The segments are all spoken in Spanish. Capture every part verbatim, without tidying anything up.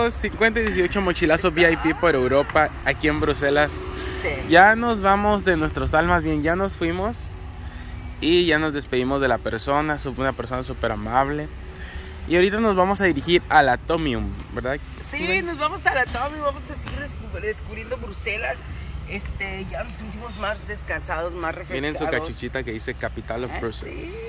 chicos, cincuenta y dieciocho mochilazo V I P por Europa, aquí en Bruselas. Sí. Ya nos vamos de nuestros tal, más bien ya nos fuimos. Y ya nos despedimos de la persona, una persona súper amable. Y ahorita nos vamos a dirigir al Atomium, ¿verdad? Sí, nos vamos al Atomium, vamos a seguir descubri descubriendo Bruselas. Este, ya nos sentimos más descansados, más refrescados. Miren su cachuchita que dice Capital of ¿Eh? Brussels. Sí.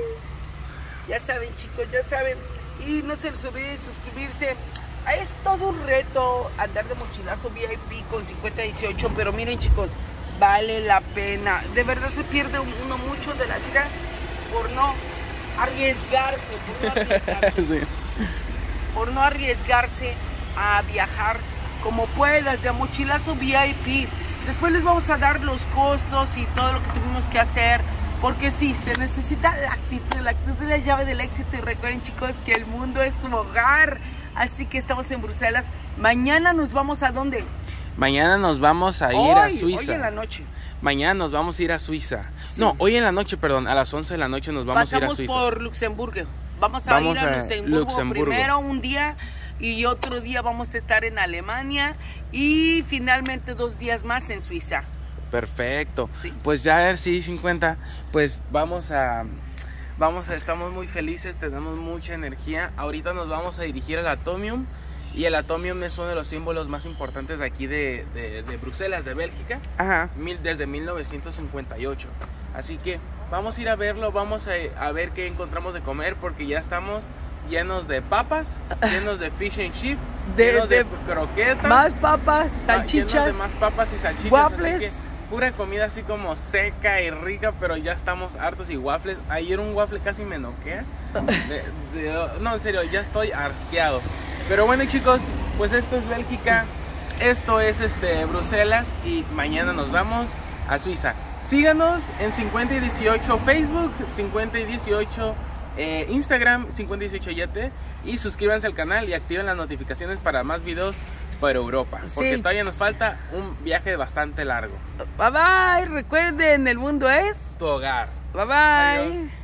Ya saben, chicos, ya saben. Y no se les olvide suscribirse. Es todo un reto andar de mochilazo V I P con cincuenta dieciocho, pero miren, chicos, vale la pena. De verdad se pierde uno mucho de la vida por no arriesgarse, por no arriesgarse, Sí. por no arriesgarse a viajar como puedas, de mochilazo V I P. Después les vamos a dar los costos y todo lo que tuvimos que hacer, porque sí, se necesita la actitud, la actitud es la llave del éxito. Y recuerden, chicos, que el mundo es tu hogar. Así que estamos en Bruselas. Mañana nos vamos ¿a dónde? Mañana nos vamos a ir hoy, a Suiza. Hoy en la noche. Mañana nos vamos a ir a Suiza. Sí. No, hoy en la noche, perdón, a las once de la noche nos vamos Pasamos a ir a Suiza. por Luxemburgo. Vamos a Vamos ir a, a Luxemburgo, Luxemburgo primero un día y otro día vamos a estar en Alemania y finalmente dos días más en Suiza. Perfecto. Sí. Pues ya sí, cincuenta, pues vamos a vamos a estamos muy felices, tenemos mucha energía. Ahorita nos vamos a dirigir al Atomium. Y el Atomium es uno de los símbolos más importantes de aquí de, de, de Bruselas, de Bélgica. Ajá. Mil, desde mil novecientos cincuenta y ocho. Así que vamos a ir a verlo, vamos a, a ver qué encontramos de comer, porque ya estamos llenos de papas, llenos de fish and chip, De- llenos de, de croquetas, Más papas, llenos salchichas, de más papas y salchichas. waffles. Así que pura comida así como seca y rica, pero ya estamos hartos. Y waffles, ayer un waffle casi me noquea. De- de- no, en serio, ya estoy asqueado. Pero bueno, chicos, pues esto es Bélgica, esto es este Bruselas y mañana nos vamos a Suiza. Síganos en cincuenta y dieciocho Facebook, cincuenta y dieciocho eh, Instagram, cincuenta y dieciocho Yete, y suscríbanse al canal y activen las notificaciones para más videos por Europa, porque Sí. todavía nos falta un viaje bastante largo. Bye bye, recuerden, el mundo es Tu hogar. bye bye. Adiós.